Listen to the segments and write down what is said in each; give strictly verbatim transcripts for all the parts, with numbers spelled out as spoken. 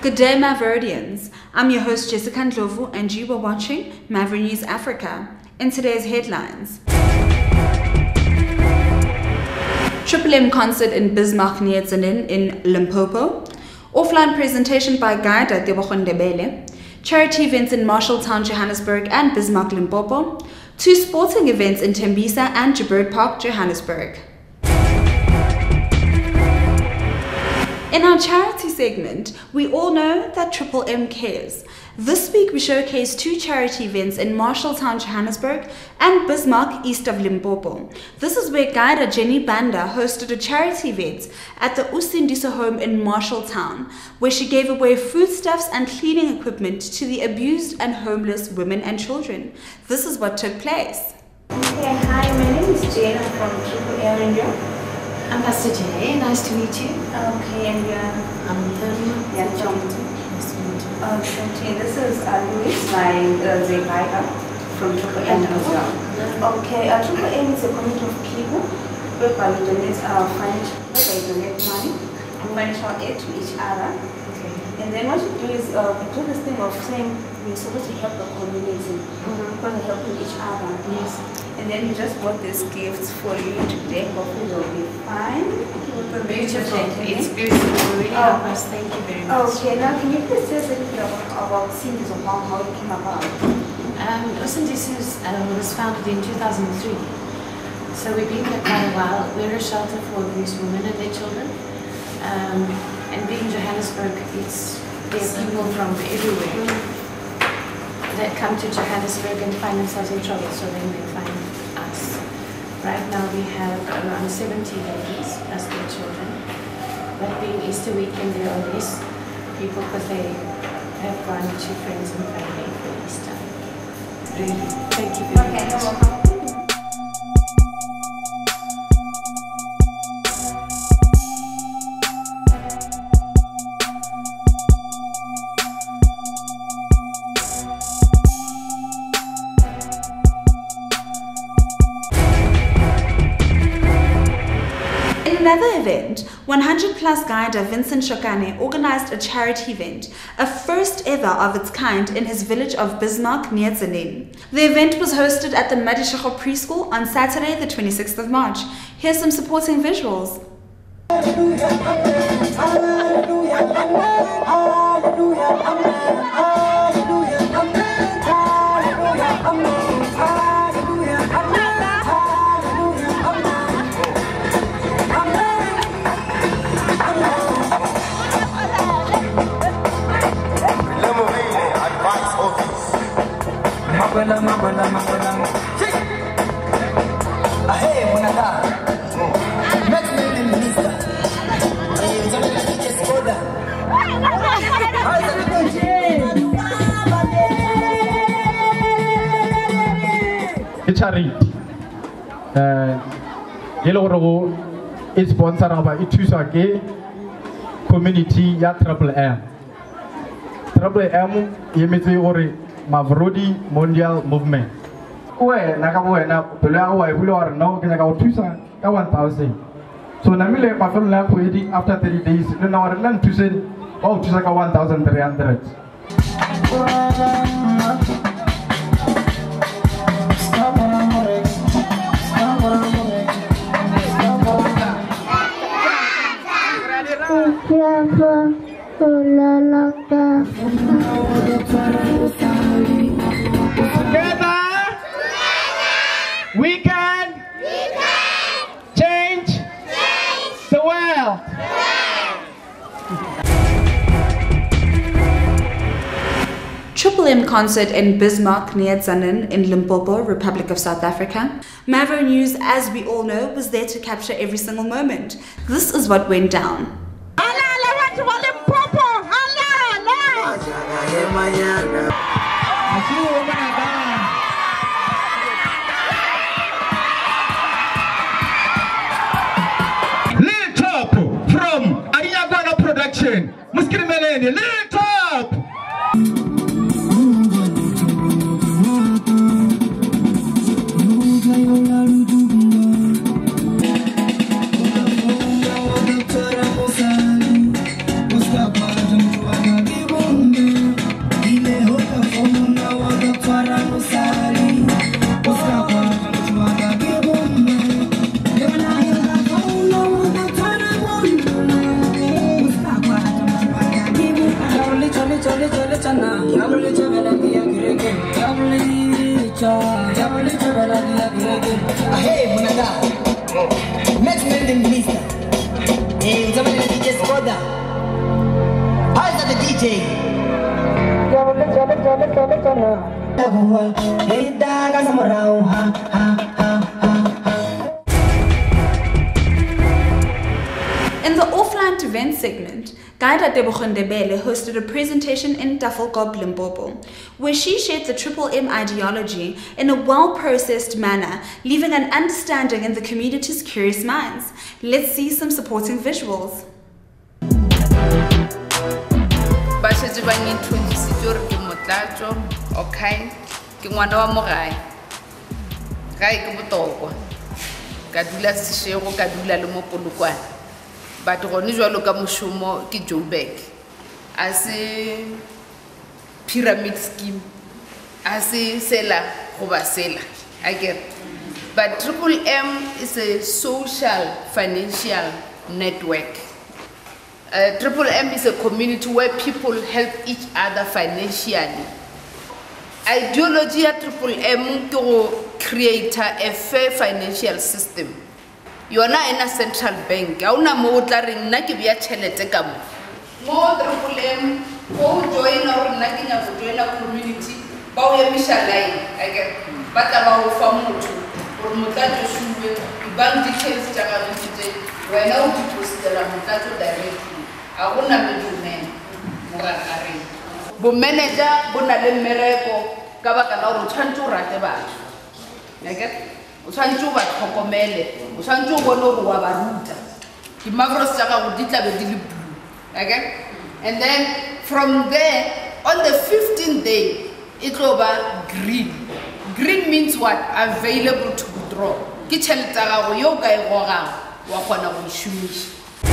Good day, Maveridians. I'm your host, Jessica Ndlovu, and you were watching Maverick News Africa. In today's headlines, Triple M concert in Bismarck near Tzaneen in Limpopo, offline presentation by Gaida Tebogo-Ndebele, charity events in Marshalltown, Johannesburg and Bismarck, Limpopo, two sporting events in Tembisa and Joburg Park, Johannesburg. In our charity segment, we all know that Triple M cares. This week we showcase two charity events in Marshalltown, Johannesburg and Bismarck, east of Limpopo. This is where Gaida Jenny Banda hosted a charity event at the Usindiso home in Marshalltown, where she gave away foodstuffs and cleaning equipment to the abused and homeless women and children. This is what took place. Okay, hi, my name is Jane. I'm from Triple M, and you? I'm Pastor Jay. Nice to meet you. Okay, and you're? I'm Thelma. Yeah, John. Nice to meet you. Okay, this is uh, Louis, my uh, Zebaika from Triple M as well. Okay, uh, Triple M is a community of people whereby we donate our financial, whereby we donate money and financial aid to each other. Okay. And then what you do is uh, we do this thing of saying we're supposed to help the community mm-hmm. because we're helping each other. Yes. And then you just bought these gifts for you today. Hopefully you'll be fine. Beautiful. It's beautiful. You really help us. Thank you very much. Okay, now can you please tell us a little bit about, about Cindy's of how, how it came about? Um, Usindiso uh, was founded in two thousand three. So we've been here quite a while. We're a shelter for these women and their children. Um, and being Johannesburg, it's there are people from everywhere that come to Johannesburg and find themselves in trouble, so then they find us. Right now we have around seventy ladies plus their children. But being Easter weekend, there are less people because they have gone to friends and family for Easter. Really, thank you very okay, much. You're welcome. In another event, one hundred plus Gaida Vincent Shokane organized a charity event, a first ever of its kind in his village of Bismarck near Tzaneen. The event was hosted at the Madishago Preschool on Saturday the twenty-sixth of March. Here's some supporting visuals. Charity. Uh, Yellow is sponsored by Itusake community ya Triple M. Triple M yemeze ore Mavrodi Mondial Movement. Uwe nakawe na pelea uwe vile ore no kenya kao tusa ka one thousand. So namile mafelo la kuedi after thirty days na ore lan tusen oh tusa ka one thousand three hundred. Together, we can, we can change, change the world. Triple M concert in Bismarck near Tzaneen in Limpopo, Republic of South Africa. Maverick News, as we all know, was there to capture every single moment. This is what went down. Lil Top from Ariagwana Production. Muskiri Meleni, Lil Top. Mustafa Hey, Munada. Next man, minister. Hey, somebody D J Skoda. How's that the D J? In the offline event segment, Gaida Debele hosted a presentation in Tafelkop, Limpopo, where she shared the Triple M ideology in a well-processed manner, leaving an understanding in the community's curious minds. Let's see some supporting visuals. Okay, ke ngwana wa mogae gae ke botokwa ka dula seshego ka dula le mo polokwane but gone jwalo ka moshomo ke Joburg as a pyramid scheme as a sela goba sela I get. But Triple M is a social financial network. Uh, Triple M is a community where people help each other financially. Ideology at Triple M to create a fair financial system. You are not in a central bank. You are not ring na kibia chelete kamu. Mo Triple M ko join our nakinya ko join our community. Bawo ya mishalai. I get. Bata bawo famutu. Or mutajo shuwe. Bank details chaka mutuje. When I deposit la mutajo directly. Aguna middleman. Mura kare. Bu manager bu na le mereko kaba kana ro tshwantse rate batho. Ya get. O tshwantse ba tlhokomele, o tshwantse o bone gore wa ba ruta. Di mavros tsa go ditla be di le blue. Okay? And then from there on the fifteenth day it will be green. Green means what? Available to withdraw. Ke tšhelete tsa gago yo ka e gogang wa kgona go shumisha.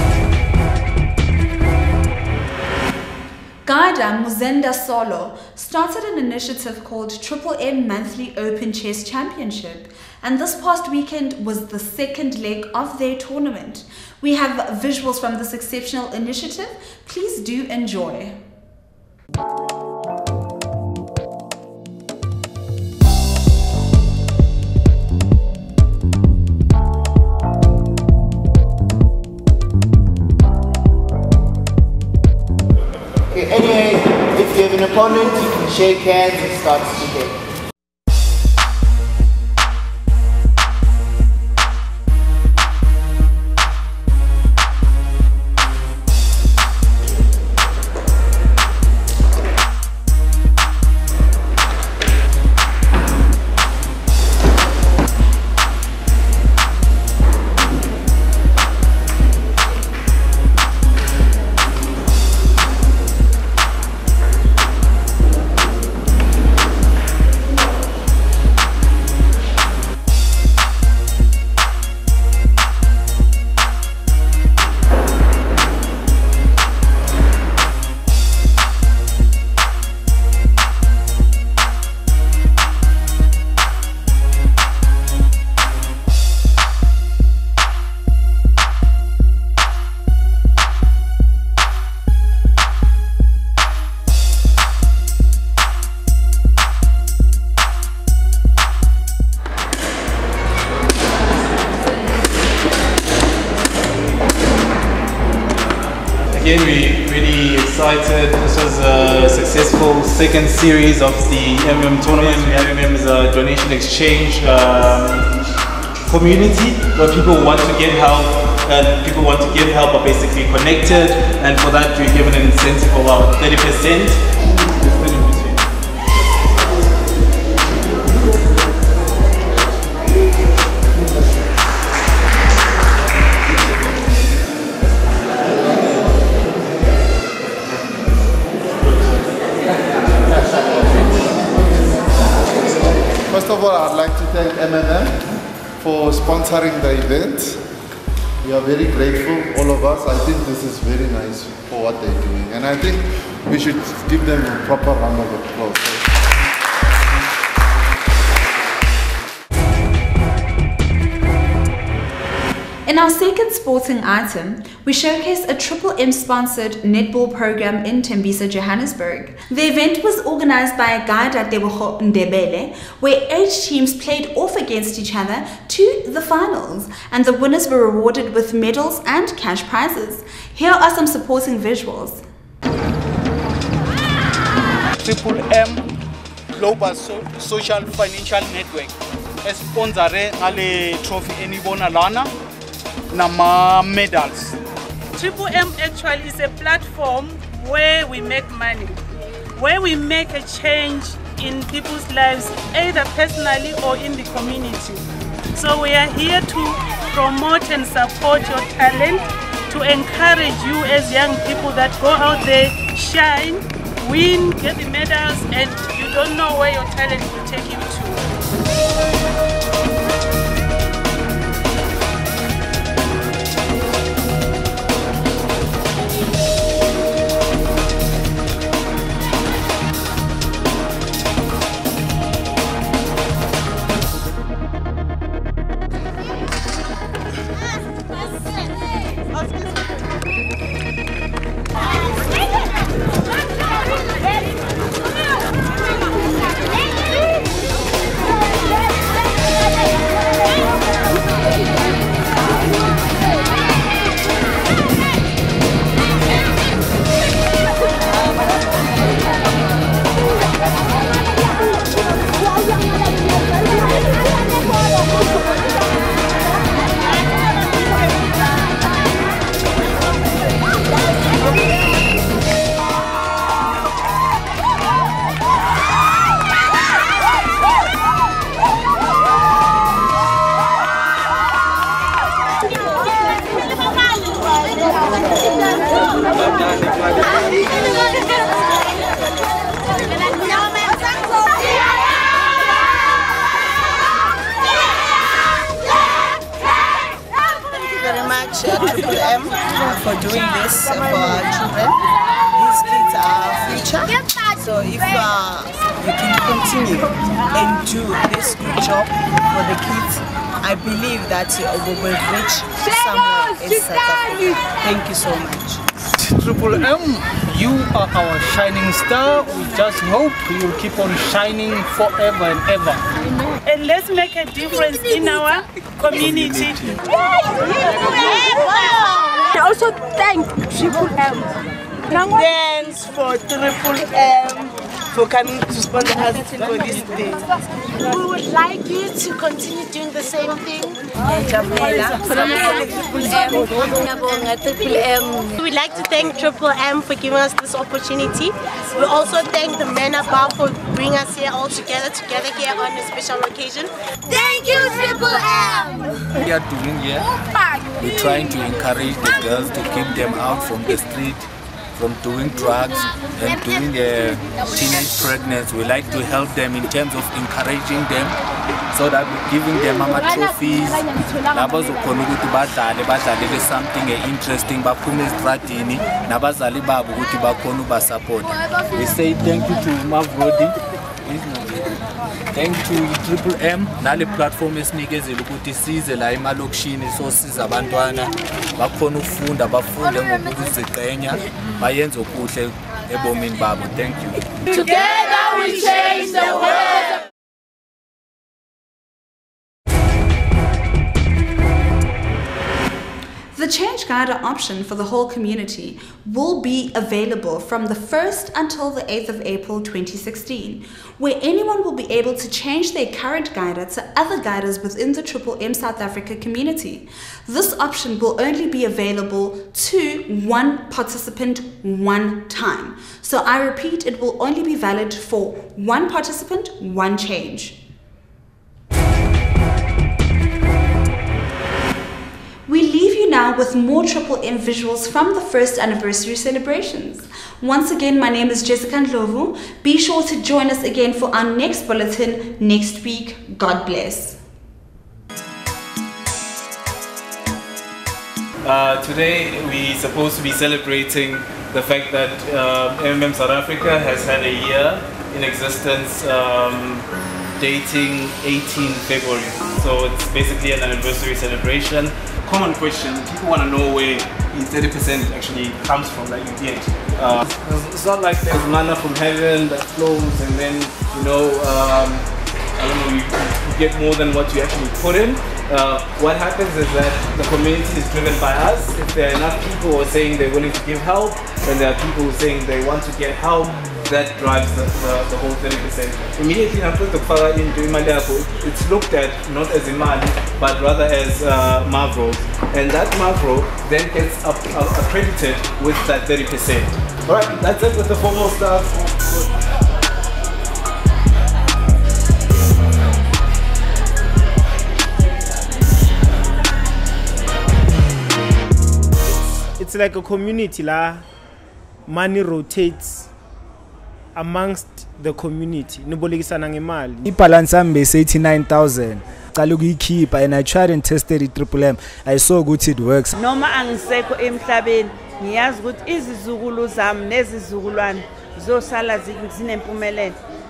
Gaida Muzenda Solo started an initiative called Triple M Monthly Open Chess Championship, and this past weekend was the second leg of their tournament. We have visuals from this exceptional initiative. Please do enjoy. Anyway, if you have an opponent, you can shake hands and start speaking. Again, we're really excited. This was a successful second series of the M M tournament. M M is a donation exchange um, community where people want to get help and people want to give help are basically connected, and for that we're given an incentive of about thirty percent. First of all, I'd like to thank M M M for sponsoring the event. We are very grateful, all of us. I think this is very nice for what they're doing. And I think we should give them a proper round of applause. In our second sporting item, we showcase a Triple M-sponsored netball program in Tembisa, Johannesburg. The event was organized by Gaida Tebogo Ndebele, where eight teams played off against each other to the finals, and the winners were rewarded with medals and cash prizes. Here are some supporting visuals. Triple M Global so Social Financial Network sponsore ngale trophy enibona lana nama medals. Triple M actually is a platform where we make money, where we make a change in people's lives, either personally or in the community. So we are here to promote and support your talent, to encourage you as young people that go out there, shine, win, get the medals, and you don't know where your talent will take you to. Triple M for doing this for our children. These kids are our future. So if uh, we can continue and do this good job for the kids, I believe that uh, we will reach somewhere in South Africa. Thank you so much. Triple M, you are our shining star. We just hope you will keep on shining forever and ever. And let's make a difference in our community. I also thank Triple M. Thanks for Triple M for coming to sponsor us for this day. We would like you to continue doing the same thing. We would like to thank Triple M for giving us this opportunity. We also thank the men above for bringing us here all together, together here on a special occasion. Thank you, Triple M! We are doing here, we're trying to encourage the girls to keep them out from the street, from doing drugs and doing uh, teenage pregnancy. We like to help them in terms of encouraging them, so that we're giving them mama trophies. Something interesting. We say thank you to Mavrodi. Thank you Triple M. Nale platform esinikezela ukuthi size la emalokishini so siza abantwana bakhona ukufunda bafunde ngokuziqenya bayenze okuhle ebomini babo. Thank you. Together we change the world. The Change Guider option for the whole community will be available from the first until the eighth of April twenty sixteen, where anyone will be able to change their current guider to other guiders within the Triple M South Africa community. This option will only be available to one participant one time. So I repeat, it will only be valid for one participant, one change. We leave you now with more Triple M visuals from the first anniversary celebrations. Once again, my name is Jessica Ndlovu. Be sure to join us again for our next bulletin next week. God bless. Uh, today we're supposed to be celebrating the fact that uh, M M M South Africa has had a year in existence, um, dating eighteenth February. So it's basically an anniversary celebration common question. People want to know where the thirty percent actually comes from that you get. Uh, it's not like there's manna from heaven that flows and then, you know, um, I don't know, you, you get more than what you actually put in. Uh, what happens is that the community is driven by us. If there are enough people who are saying they're willing to give help, and there are people who are saying they want to get help, that drives the, the, the whole thirty percent. Immediately after the Fara in Duimaliapo, it's looked at not as Imali, but rather as uh, Mavro. And that Mavro then gets up, up, accredited with that thirty percent. Alright, that's it with the formal stuff. It's like a community la money rotates amongst the community. Nibolekisana ngemali. Ibalance yami bese eighty-nine thousand. Cala ukuyikhipha and I tried and tested it Triple M. I saw good it works. Noma angisekho emhlabeni ngiyazi ukuthi izizukulu zami nezizukulwane zosala zinempumelelo.